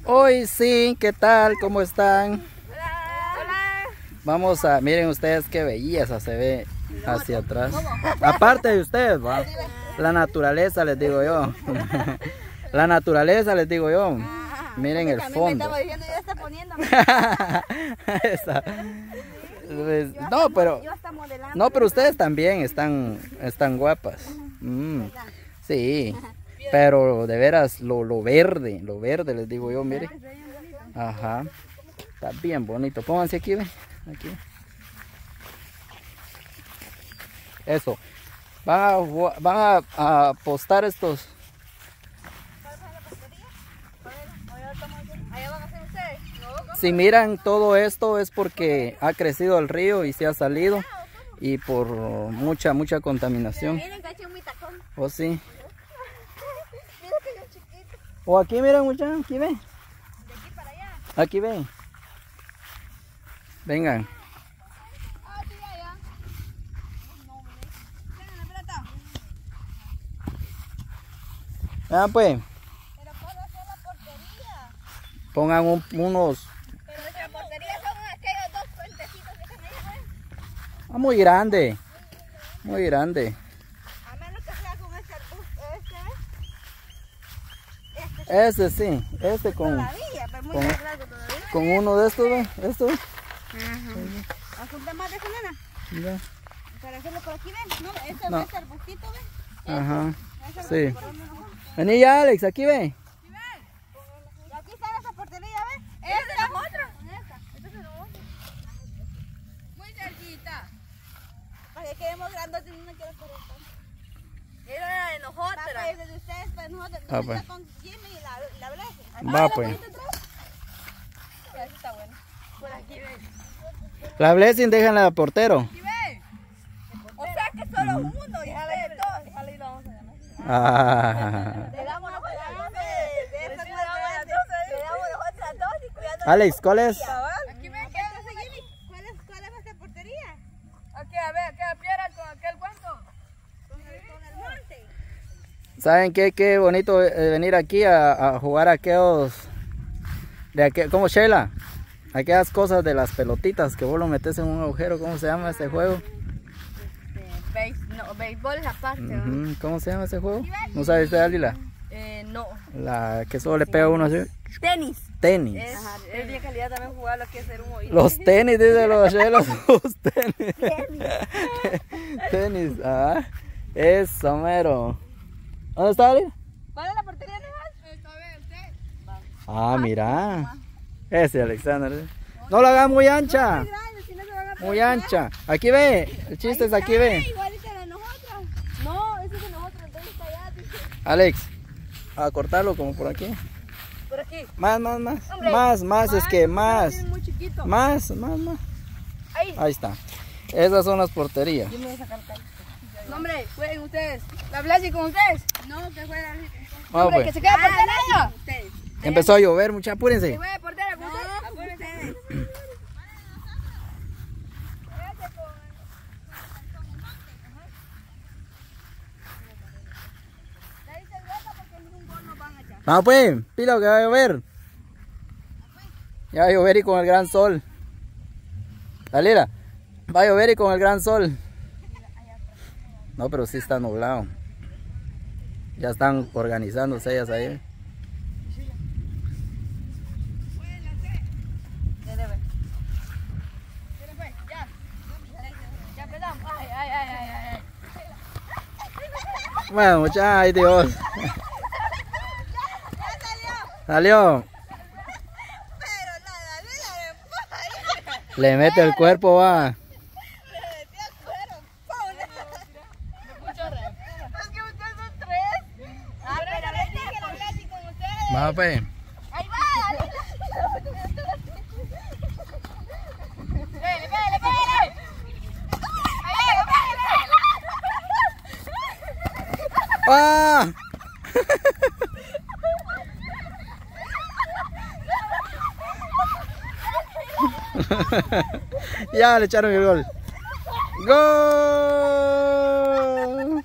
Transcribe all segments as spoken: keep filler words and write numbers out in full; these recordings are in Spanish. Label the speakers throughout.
Speaker 1: Hoy sí, ¿qué tal? ¿Cómo están?
Speaker 2: Hola. Hola.
Speaker 1: Vamos a, miren ustedes qué belleza se ve hacia atrás. Aparte de ustedes, ¿va? La naturaleza, les digo yo. La naturaleza, les digo yo. Miren el fondo. Esa. No, pero no, pero ustedes también están, están guapas. Mm, sí, pero de veras lo, lo verde, lo verde les digo yo, miren. Ajá, está bien bonito. Pónganse aquí, ven, aquí. Eso. Van a, van a, a postar estos. Si miran todo esto es porque ha crecido el río y se ha salido y por mucha mucha contaminación. ¿O sí? O aquí miren muchachos, aquí ven. Aquí ven. Vengan. Ah, pues. Pongan un, unos.
Speaker 2: Pero nuestra portería son aquellos dos puentecitos que están ahí, ¿no?
Speaker 1: Ah, muy grande. Muy grande.
Speaker 2: A menos que sea con este arbusto, este.
Speaker 1: Este
Speaker 2: Este.
Speaker 1: sí, este con.
Speaker 2: Todavía, pero muy
Speaker 1: con,
Speaker 2: largo todavía.
Speaker 1: con uno de estos, ¿ve? Esto.
Speaker 2: Ajá. ¿Asunta más de esa nena?
Speaker 1: Ya.
Speaker 2: Para hacerlo por aquí, ven. No, este
Speaker 1: No.
Speaker 2: este arbustito, ven.
Speaker 1: Ajá.
Speaker 2: Ese
Speaker 1: Sí.
Speaker 2: por donde nos vamos.
Speaker 1: Vení ya, Alex, aquí ve.
Speaker 2: Y aquí está esa portería, ¿ves? Esta es la otra. Esta. Esta es la otra. Muy cerquita. Para que quedemos grandotes, no quiero correr tanto. Era de nosotras. Va, pues, de ustedes, para nosotros.
Speaker 1: Ah, pues.
Speaker 2: Está con Jimmy y la, la Blessy.
Speaker 1: Va, pues.
Speaker 2: Eso está bueno. Por aquí, ven.
Speaker 1: La Blessing, déjenla de portero.
Speaker 2: Aquí, ven. O sea que solo uno. Déjale de dos. Déjale y lo vamos a ganar.
Speaker 1: Ah.
Speaker 2: Le damos los grande. De esas más grandes. Le damos los otras dos y cuidando.
Speaker 1: Alex, ¿cuál es?
Speaker 2: Aquí ven, ¿qué hace Jimmy? ¿Cuál es, cuál es nuestra portería? Aquí, a ver, aquella piedra con aquel guanto. Con el, con el monte.
Speaker 1: ¿Saben qué? Qué bonito eh, venir aquí a, a jugar aquellos, de aquel, ¿cómo, Sheila? Aquellas cosas de las pelotitas que vos lo metes en un agujero. ¿Cómo se llama este juego?
Speaker 2: Beis, no, béisbol es aparte.
Speaker 1: Uh -huh. ¿Cómo se llama ese juego? ¿No sabes usted, Alila?
Speaker 2: Eh, no.
Speaker 1: La que solo le pega a uno así.
Speaker 2: Tenis.
Speaker 1: Tenis.
Speaker 2: Es, es bien calidad también jugarlo que hacer un oído.
Speaker 1: Los tenis, dice los chelos. Los tenis. Tenis. Ah, eso mero. ¿Dónde está, Alila?
Speaker 2: ¿Cuál es la portería de Val?
Speaker 1: Ah, mira. Ese Alexander. No la hagas muy ancha. Muy ancha. Aquí ve. El chiste es aquí ve.
Speaker 2: Igualita de nosotros. No, ese es de nosotros. Entonces está allá, dice.
Speaker 1: Alex, a cortarlo como por aquí.
Speaker 2: Por aquí.
Speaker 1: Más, más, más.
Speaker 2: Hombre,
Speaker 1: Más, más, es que más.
Speaker 2: Es muy chiquito.
Speaker 1: Más, más, más.
Speaker 2: Ahí.
Speaker 1: Ahí está. Esas son las porterías.
Speaker 2: Yo me voy a sacar el no, hombre, jueguen ustedes. ¿La Blasi con ustedes? No, que juega así.
Speaker 1: Ah,
Speaker 2: Hombre,
Speaker 1: pues.
Speaker 2: que se quede portera ella. Ustedes.
Speaker 1: Empezó a llover, mucha, apúrense.
Speaker 2: Que juegue portera con ustedes. Apúrense.
Speaker 1: Vamos pues, pila que va a llover. Ya va a llover y con el gran sol. Dalila, va a llover y con el gran sol. No, pero sí está nublado. Ya están organizándose ellas ahí. Bueno, muchachos, ay Dios. Salió.
Speaker 2: Pero la Dalila
Speaker 1: Le mete el cuerpo, va.
Speaker 2: le metió el cuero. Es que ustedes son tres. Ah, pero le dije la Blasi con ustedes.
Speaker 1: Vamos pues.
Speaker 2: Ahí va, Dalila. Pégale, pégale, pégale. Ahí, pégale.
Speaker 1: ¡Ah! Ya le echaron el gol. ¡Gol!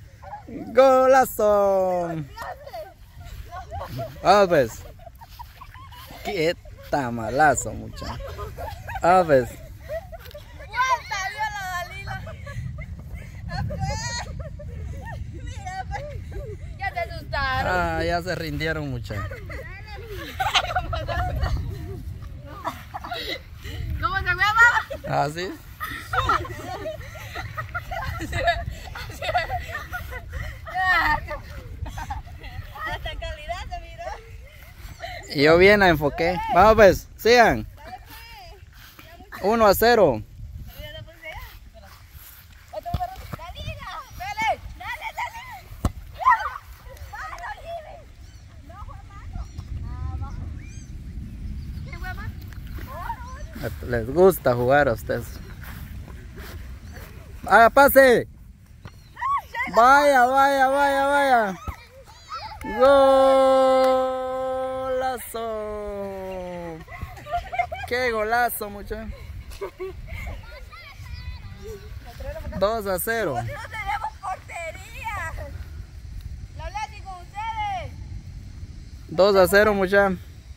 Speaker 1: ¡Golazo! Vamos pues. Qué tamalazo, muchacho. A ver.
Speaker 2: Ya te asustaron.
Speaker 1: Ah, ya se rindieron, muchachos.
Speaker 2: ¿Cómo se llama?
Speaker 1: ¿Ah, sí?
Speaker 2: Hasta calidad se miró.
Speaker 1: Y yo bien la enfoqué. Vamos pues, sigan. Uno a cero. Les gusta jugar a ustedes. ¡Vaya, pase! ¡Vaya, vaya, vaya, vaya! ¡Golazo! ¡Qué golazo, muchachos! dos a cero.
Speaker 2: No tenemos portería. La hablé así con ustedes.
Speaker 1: dos a cero, muchachos.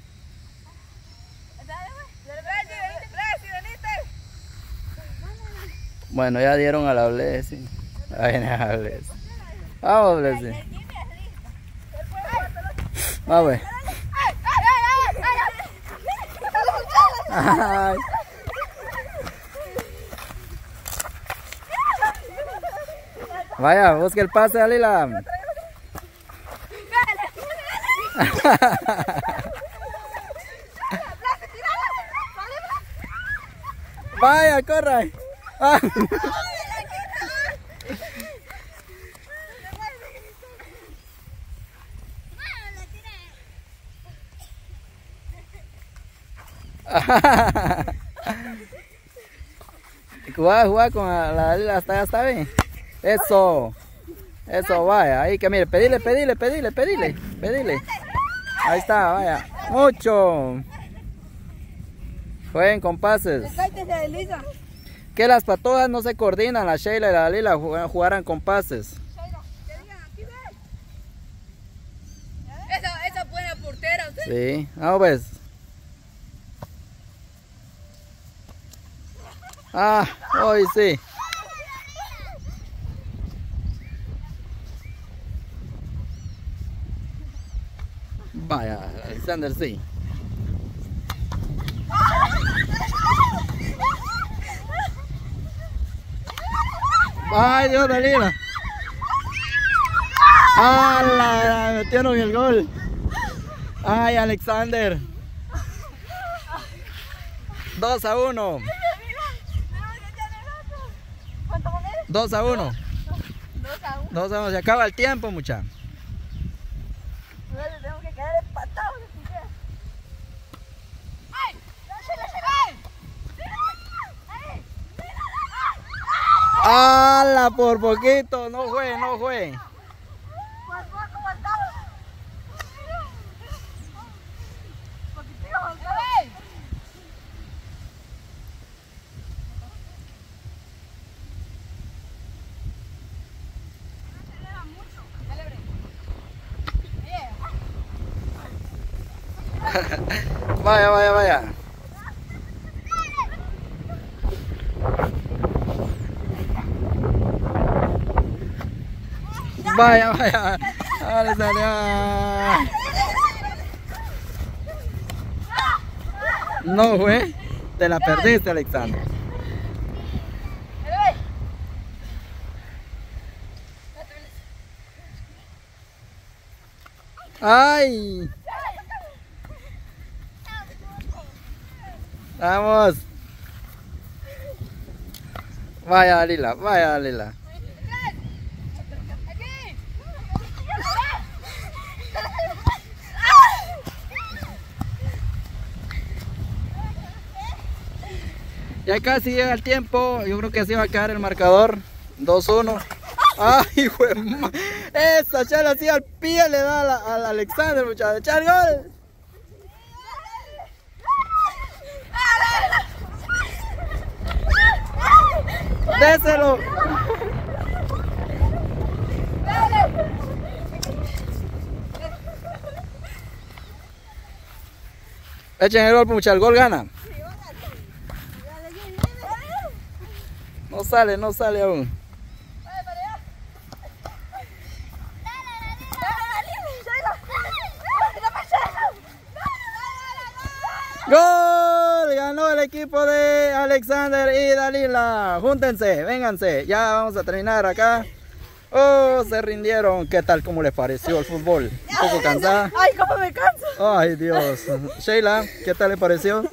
Speaker 1: Bueno, ya dieron a la Blessy. Ahí viene a Blessy. Vamos, Blessy. Vamos. Ay. Vaya, busca el pase, Alila. Vaya, corre. Ah. Jugar, jugar con la, la, la hasta allá está bien. Eso. Eso, vaya. Ahí que mire, pedile, pedile, pedile, pedile, pedile. Ahí está, vaya. Mucho. Jueguen con pases. Que las patojas no se coordinan, la Sheila y la Dalila jugaran con pases.
Speaker 2: Esa, esa buena portera, ¿usted?
Speaker 1: Sí, vamos pues. Ah, hoy sí. Vaya, Alexander sí. Ay, Dios, Dalila. Ah, la, la, metieron el gol. Ay, Alexander. dos a uno. dos a uno. dos a uno. Se acaba el tiempo, muchachos.
Speaker 2: Tengo que quedar empatado.
Speaker 1: ¡Hala! Por poquito, no fue, no fue. Vaya, vaya, vaya. Vaya, vaya. Ah, le salió. No, güey. Te la perdiste, Alexander. ¡Ay! Vamos. Vaya, Dalila, vaya, Dalila. Ya casi llega el tiempo, yo creo que así va a quedar el marcador. dos uno. ¡Ay, güey! Esa chala así al pie le da a la, al Alexander, muchachos. ¡Echar gol! ¡Déselo! Echen el gol, mucha, el gol gana. No sale, no sale aún. ¡Gol! Ganó el equipo de Alexander y Dalila. Júntense, vénganse. Ya vamos a terminar acá. Oh, se rindieron. ¿Qué tal? ¿Cómo les pareció el fútbol? ¿Un poco cansada?
Speaker 2: Ay, cómo me canso.
Speaker 1: Ay, Dios. Sheila, ¿qué tal le pareció?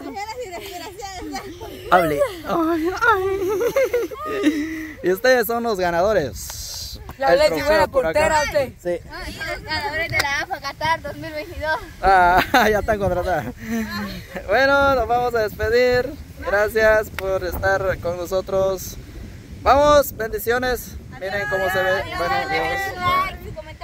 Speaker 1: Hable. Ay, ay. Y ustedes son los ganadores.
Speaker 3: La Leti buena portera, usted.
Speaker 1: Sí.
Speaker 2: Y los ganadores de la AFA Qatar dos mil veintidós.
Speaker 1: Ah, ya están contratadas. Bueno, nos vamos a despedir. Gracias por estar con nosotros. Vamos, bendiciones. Miren cómo se ve. Bueno, Dios.